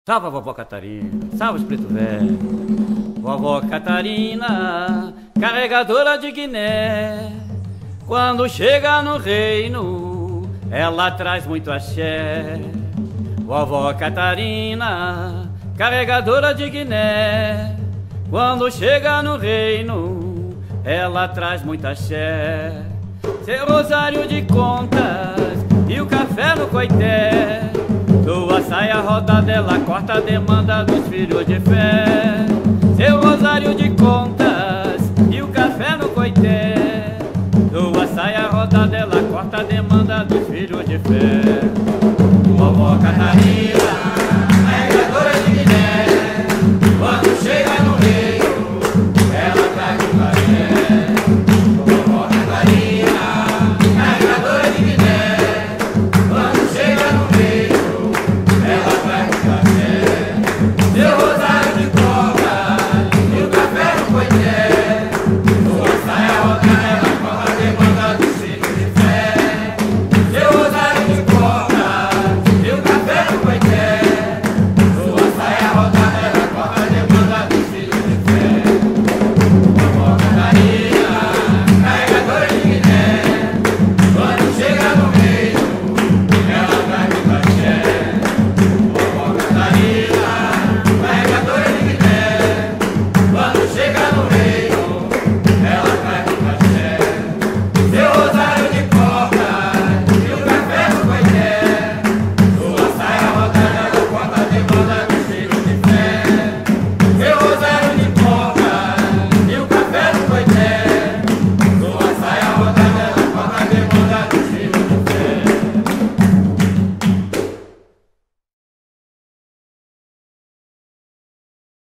Salve a vovó Catarina, salve os preto velho. Vovó Catarina, carregadora de Guiné. Quando chega no reino, ela traz muito axé. Vovó Catarina, carregadora de Guiné. Quando chega no reino, ela traz muito axé. Seu rosário de contas e o café no coité. Sua saia roda dela corta a demanda dos filhos de fé. Seu rosário de contas e o café no coité. Sua saia roda dela corta a demanda dos filhos de fé. Vovó Catarina,